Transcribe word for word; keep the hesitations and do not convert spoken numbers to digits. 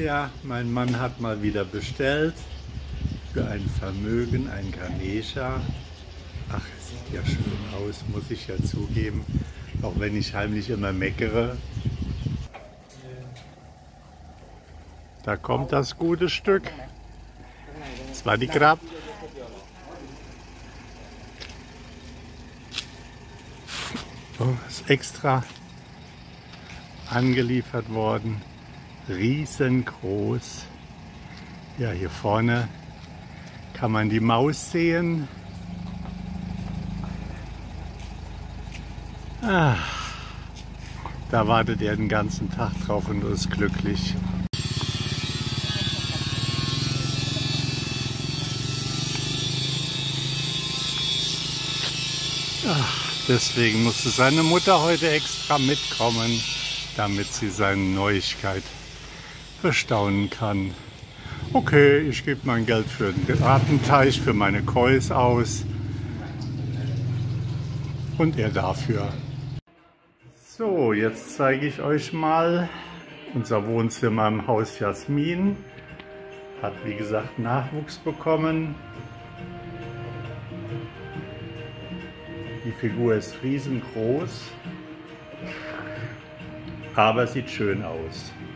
Ja, mein Mann hat mal wieder bestellt für ein Vermögen ein Ganesha. Ach, es sieht ja schön aus, muss ich ja zugeben, auch wenn ich heimlich immer meckere. Da kommt das gute Stück. Das war die Grab. Oh, ist extra angeliefert worden. Riesengroß. Ja, hier vorne kann man die Maus sehen. Ah, da wartet er den ganzen Tag drauf und ist glücklich. Ach, deswegen musste seine Mutter heute extra mitkommen, damit sie seine Neuigkeit bestaunen kann. Okay, ich gebe mein Geld für den Gartenteich, für meine Kois aus und er dafür. So, jetzt zeige ich euch mal unser Wohnzimmer im Haus Jasmin. Hat wie gesagt Nachwuchs bekommen. Die Figur ist riesengroß, aber sieht schön aus.